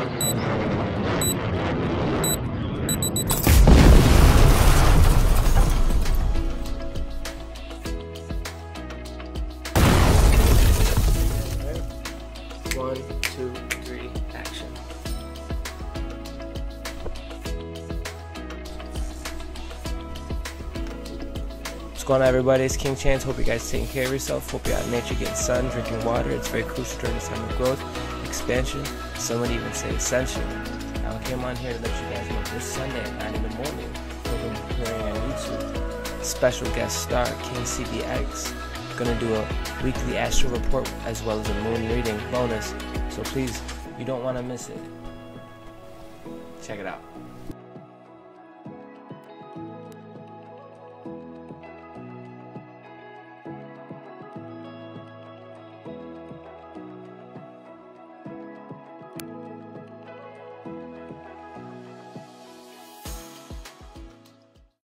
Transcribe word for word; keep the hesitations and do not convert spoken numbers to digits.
One, two, three, action. What's going on, everybody? It's King Chance. Hope you guys taking care of yourself. Hope you're out in nature getting sun, drinking water. It's very crucial during this time of growth, expansion. Some would even say essential. Now I came on here to let you guys know this Sunday at nine in the morning, we're going to be premiering on YouTube. Special guest star King C B X. Gonna do a weekly astro report as well as a moon reading bonus. So please, you don't want to miss it. Check it out.